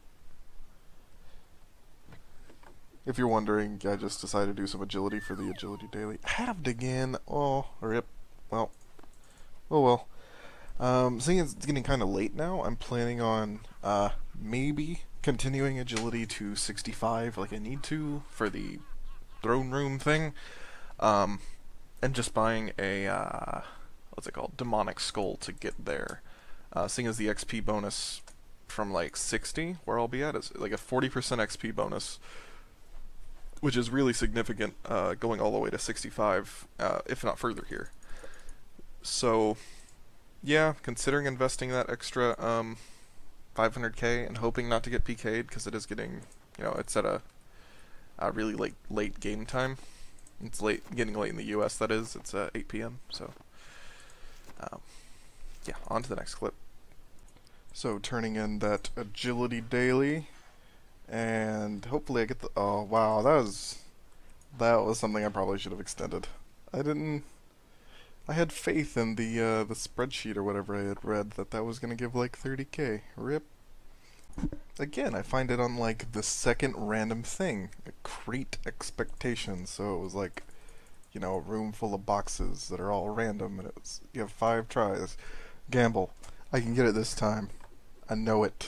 If you're wondering, I just decided to do some agility for the agility daily. Halved again. Oh, rip. Well. Oh well. Um, seeing it's getting kind of late now, I'm planning on uh, maybe continuing agility to sixty-five like I need to for the throne room thing. Um, and just buying a, uh, what's it called? Demonic Skull to get there. Uh, seeing as the X P bonus from like sixty, where I'll be at, is like a forty percent X P bonus, which is really significant, uh, going all the way to sixty-five, uh, if not further here. So, yeah, considering investing that extra um, five hundred K and hoping not to get P K'd, because it is getting, you know, it's at a, a really late late game time. It's late, getting late in the U S, that is. It's uh, eight P M, so, um, yeah, on to the next clip. So, turning in that agility daily. And hopefully I get the, oh wow, that was, that was something I probably should have extended. I didn't, I had faith in the, uh, the spreadsheet or whatever I had read that that was gonna give like thirty K. Rip. Again, I find it on like the second random thing. A crate expectation, so it was like, you know, a room full of boxes that are all random, and it was, you have five tries. Gamble. I can get it this time. I know it.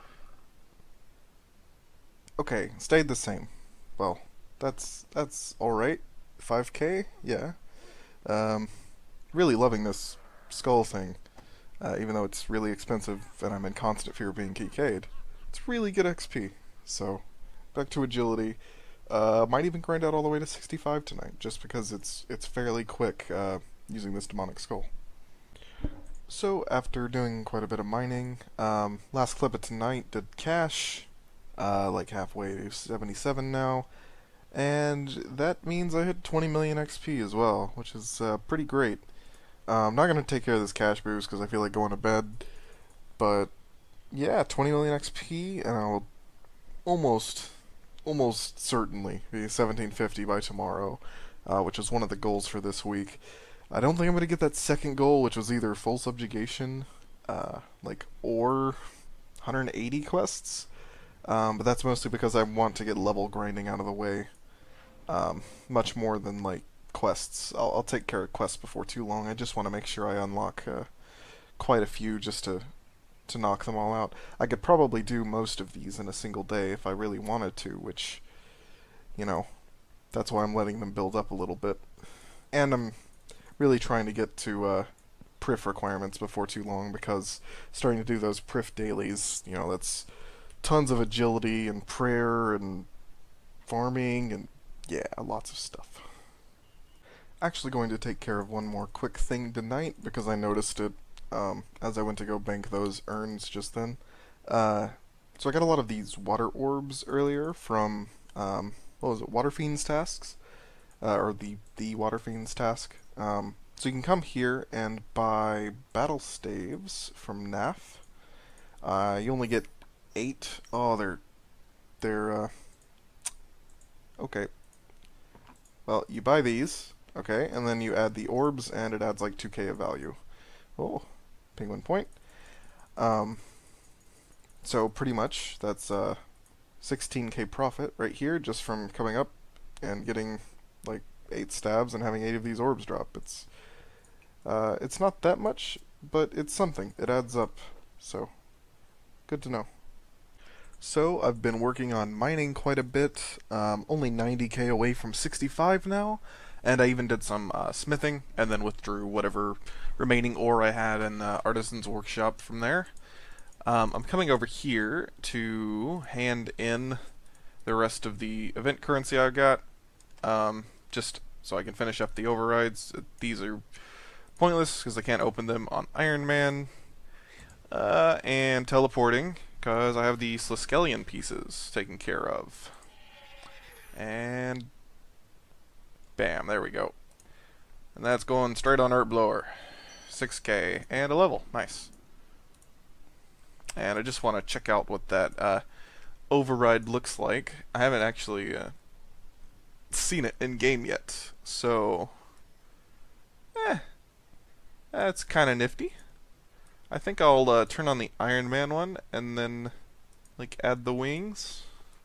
Okay, stayed the same. Well, that's that's alright. five K? Yeah. Um, really loving this skull thing. Uh, even though it's really expensive and I'm in constant fear of being P K'd. It's really good X P. So, back to agility. Uh, might even grind out all the way to sixty-five tonight, just because it's it's fairly quick uh, using this demonic skull. So after doing quite a bit of mining, um, last clip of tonight did cash, uh, like halfway to seventy-seven now, and that means I hit twenty million X P as well, which is uh, pretty great. Uh, I'm not gonna take care of this cash boost because I feel like going to bed, but yeah, twenty million X P, and I'll almost, almost certainly be seventeen fifty by tomorrow, uh, which is one of the goals for this week. I don't think I'm gonna get that second goal, which was either full subjugation, uh, like, or one hundred eighty quests. Um, but that's mostly because I want to get level grinding out of the way, um, much more than like quests. I'll, I'll take care of quests before too long. I just want to make sure I unlock uh, quite a few just to to knock them all out. I could probably do most of these in a single day if I really wanted to, which, you know, that's why I'm letting them build up a little bit. And I'm really trying to get to uh, Prif requirements before too long, because starting to do those Prif dailies, you know, that's tons of agility and prayer and farming and yeah, lots of stuff. Actually going to take care of one more quick thing tonight because I noticed it um, as I went to go bank those urns just then. Uh, so I got a lot of these water orbs earlier from, um, what was it, Water Fiend's tasks? Uh, or the, the Water Fiend's task. Um, so you can come here and buy battle staves from N A F. Uh, you only get eight. Oh, they're, they're, uh, okay. Well, you buy these, okay, and then you add the orbs, and it adds like two K of value. Oh, penguin point. Um, so pretty much that's uh, sixteen K profit right here just from coming up and getting like eight stabs and having eight of these orbs drop. It's uh, it's not that much, but it's something. It adds up. So good to know. So I've been working on mining quite a bit. Um, only ninety K away from sixty-five now. And I even did some uh, smithing, and then withdrew whatever remaining ore I had in uh, Artisan's Workshop from there. Um, I'm coming over here to hand in the rest of the event currency I've got, um, just so I can finish up the overrides. These are pointless because I can't open them on Ironman. Uh, and teleporting, because I have the Sliskelion pieces taken care of. And bam, there we go. And that's going straight on Earth Blower. six K and a level. Nice. And I just want to check out what that uh, override looks like. I haven't actually uh, seen it in game yet, so eh, that's kind of nifty. I think I'll uh, turn on the Iron Man one and then like add the wings.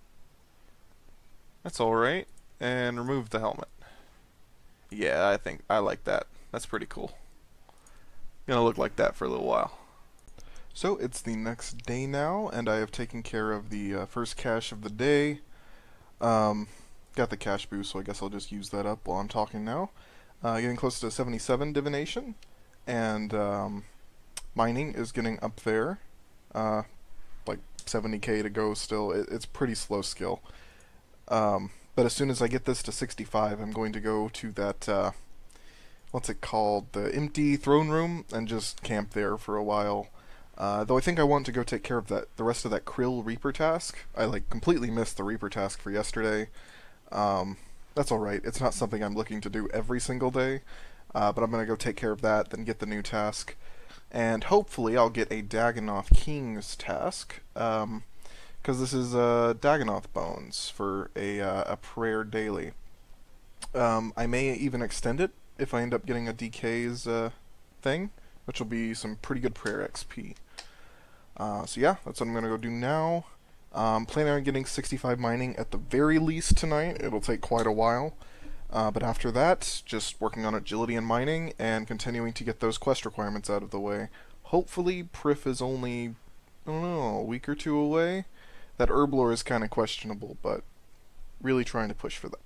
That's alright. And remove the helmet. Yeah, I think I like that. That's pretty cool. Gonna look like that for a little while. So it's the next day now, and I have taken care of the uh, first cache of the day. Um, got the cache boost, so I guess I'll just use that up while I'm talking now. Uh, getting close to seventy-seven divination, and um, mining is getting up there. Uh, like seventy K to go still. It, it's pretty slow skill. Um, but as soon as I get this to sixty-five, I'm going to go to that, uh, what's it called, the empty throne room, and just camp there for a while. Uh, though I think I want to go take care of that, the rest of that Krill Reaper task. I like completely missed the Reaper task for yesterday. Um, that's alright, it's not something I'm looking to do every single day, uh, but I'm going to go take care of that, then get the new task. And hopefully I'll get a Dagannoth King's task, um, because this is uh, Dagannoth Bones for a, uh, a prayer daily. Um, I may even extend it if I end up getting a D K's uh, thing, which will be some pretty good prayer X P. Uh, so yeah, that's what I'm going to go do now. Um, planning on getting sixty-five mining at the very least tonight. It'll take quite a while. Uh, but after that, just working on agility and mining, and continuing to get those quest requirements out of the way. Hopefully, Prif is only, I don't know, a week or two away. That Herblore is kind of questionable, but really trying to push for that.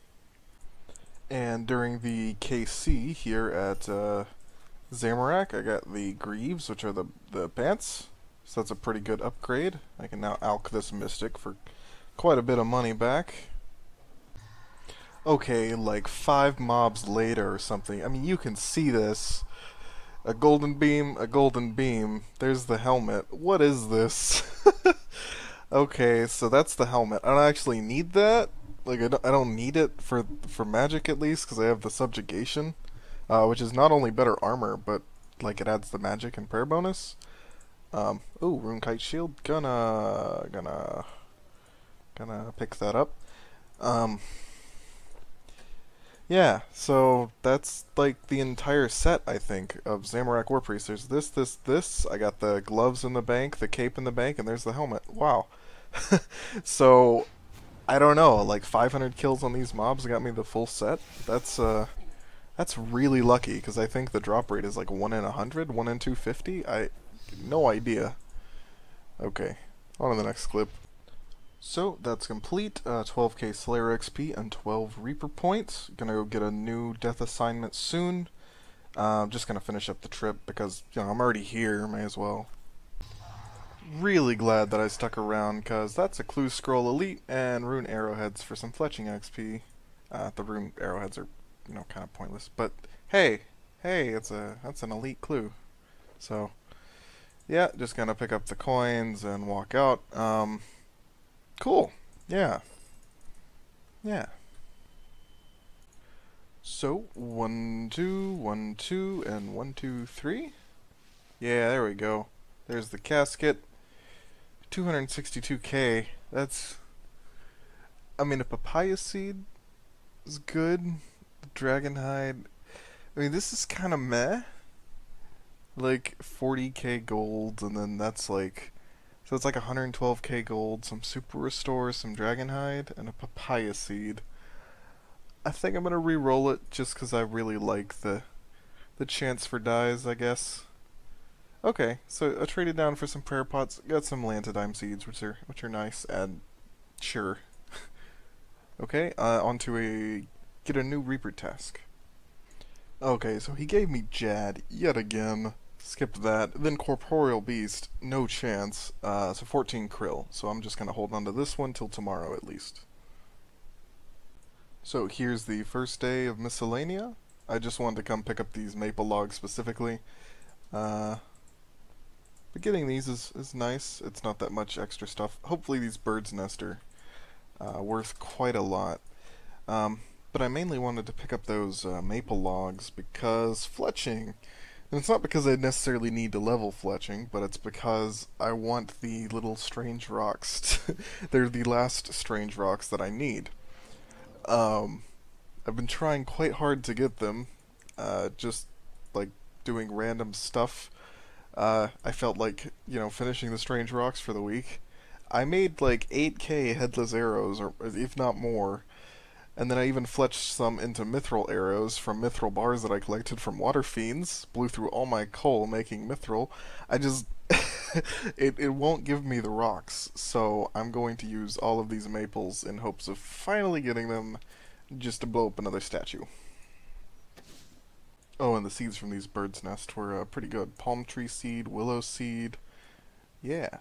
And during the K C here at uh, Zamorak, I got the Greaves, which are the, the pants. So that's a pretty good upgrade. I can now alch this Mystic for quite a bit of money back. Okay, like five mobs later or something. I mean, you can see this. A golden beam, a golden beam. There's the helmet. What is this? Okay, so that's the helmet. I don't actually need that. Like, I don't, I don't need it for for magic at least, because I have the subjugation, uh, which is not only better armor, but like it adds the magic and prayer bonus. Um, ooh, rune kite shield. Gonna gonna gonna pick that up. Um, yeah, so that's like the entire set, I think, of Zamorak War Priest. There's this, this, this. I got the gloves in the bank, the cape in the bank, and there's the helmet. Wow. So I don't know, like five hundred kills on these mobs got me the full set. That's uh, that's really lucky because I think the drop rate is like one in a hundred, one in two fifty. I, no idea. Okay, on to the next clip. So that's complete. Uh, twelve K Slayer X P and twelve Reaper points. Gonna go get a new death assignment soon. Uh, I'm just gonna finish up the trip because you know I'm already here. May as well. Really glad that I stuck around, because that's a Clue Scroll Elite and Rune Arrowheads for some fletching X P. Uh, the Rune Arrowheads are, you know, kind of pointless, but hey, hey, it's a that's an Elite Clue. So, yeah, just gonna pick up the coins and walk out. Um, cool. Yeah. Yeah. So, one, two, one, two, and one, two, three? Yeah, there we go. There's the casket. two hundred sixty-two K. That's... I mean, a papaya seed is good. The dragon hide... I mean, this is kind of meh. Like, forty K gold, and then that's like... So it's like one hundred twelve K gold, some super restore, some dragon hide, and a papaya seed. I think I'm gonna re-roll it just because I really like the the chance for dies, I guess. Okay, so I traded down for some prayer pots, got some Lantidime seeds, which are which are nice, and sure. Okay, uh, on to a get a new Reaper task. Okay, so he gave me Jad yet again. Skip that. Then Corporeal Beast, no chance. Uh, so fourteen krill. So I'm just gonna hold on to this one till tomorrow at least. So here's the first day of Miscellanea. I just wanted to come pick up these maple logs specifically. Uh, but getting these is, is nice. It's not that much extra stuff. Hopefully these birds' nest are uh, worth quite a lot. Um, but I mainly wanted to pick up those uh, maple logs because fletching. And it's not because I necessarily need to level fletching, but it's because I want the little strange rocks. They're the last strange rocks that I need. Um, I've been trying quite hard to get them, uh, just, like, doing random stuff. Uh, I felt like, you know, finishing the strange rocks for the week. I made, like, eight K headless arrows, or if not more, and then I even fletched some into mithril arrows from mithril bars that I collected from water fiends, blew through all my coal making mithril. I just... it, it won't give me the rocks, so I'm going to use all of these maples in hopes of finally getting them just to blow up another statue. Oh, and the seeds from these birds' nest were uh, pretty good. Palm tree seed, willow seed, yeah.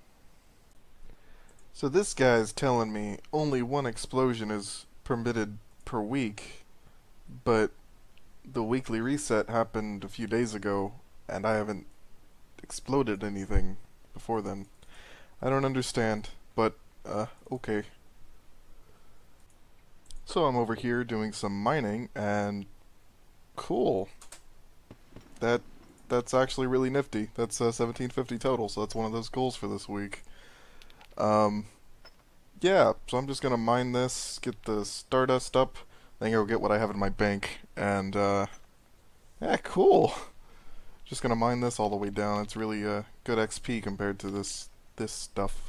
So this guy's telling me only one explosion is permitted per week, but the weekly reset happened a few days ago, and I haven't exploded anything before then. I don't understand, but, uh, okay. So I'm over here doing some mining, and cool. That, that's actually really nifty. That's uh, seventeen fifty total, so that's one of those goals for this week. Um, yeah, so I'm just gonna mine this, get the Stardust up, then go get what I have in my bank, and, uh, yeah, cool. Just gonna mine this all the way down. It's really uh, good X P compared to this this stuff.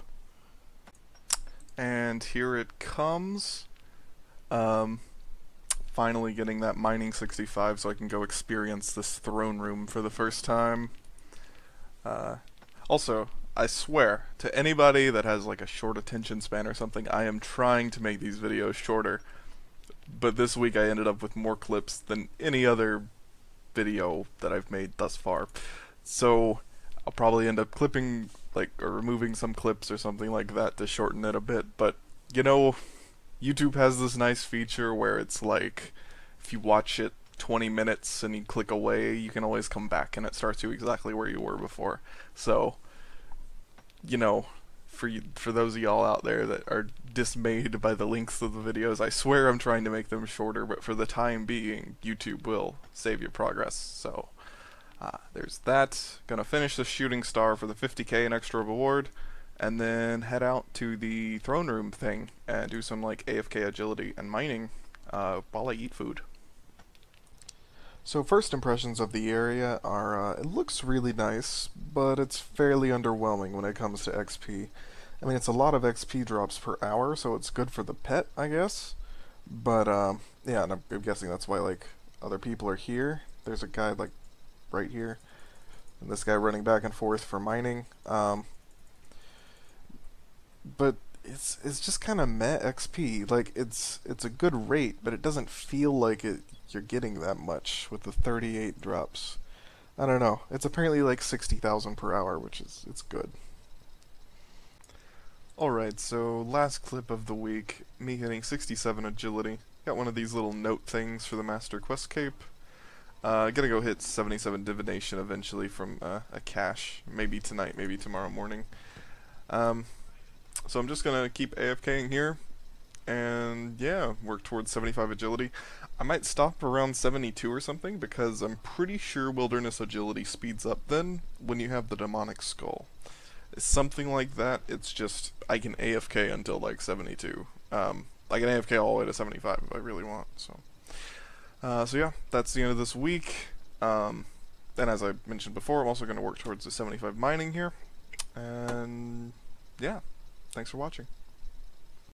And here it comes. Um, finally getting that mining sixty-five so I can go experience this throne room for the first time. Uh, also, I swear to anybody that has like a short attention span or something, I am trying to make these videos shorter. But this week I ended up with more clips than any other video that I've made thus far, so I'll probably end up clipping like or removing some clips or something like that to shorten it a bit. But you know, YouTube has this nice feature where it's like if you watch it twenty minutes and you click away, you can always come back and it starts you exactly where you were before. So, you know, for you, for those of y'all out there that are dismayed by the lengths of the videos, I swear I'm trying to make them shorter, but for the time being, YouTube will save your progress. So, uh, there's that. Gonna finish the shooting star for the fifty K and extra reward, and then head out to the throne room thing and do some like A F K agility and mining uh, while I eat food. So first impressions of the area are, uh, it looks really nice, but it's fairly underwhelming when it comes to X P. I mean, it's a lot of X P drops per hour, so it's good for the pet, I guess. But, um, yeah, and I'm, I'm guessing that's why, like, other people are here. There's a guy, like, right here. And this guy running back and forth for mining. Um, but it's it's just kind of meh X P. Like, it's it's a good rate, but it doesn't feel like it you're getting that much with the thirty-eight drops. I don't know. It's apparently like sixty thousand per hour, which is it's good. Alright, so last clip of the week, me hitting sixty-seven agility. Got one of these little note things for the Master Quest Cape. Uh, gonna go hit seventy-seven divination eventually from uh, a cache. Maybe tonight, maybe tomorrow morning. Um, so I'm just gonna keep AFKing here. And yeah, work towards seventy-five agility. I might stop around seventy-two or something, because I'm pretty sure wilderness agility speeds up then when you have the demonic skull. Something like that. It's just I can A F K until like seventy-two. Um, I can A F K all the way to seventy-five if I really want. So, uh, so yeah, that's the end of this week. Um, and as I mentioned before, I'm also going to work towards the seventy-five mining here. And yeah, thanks for watching.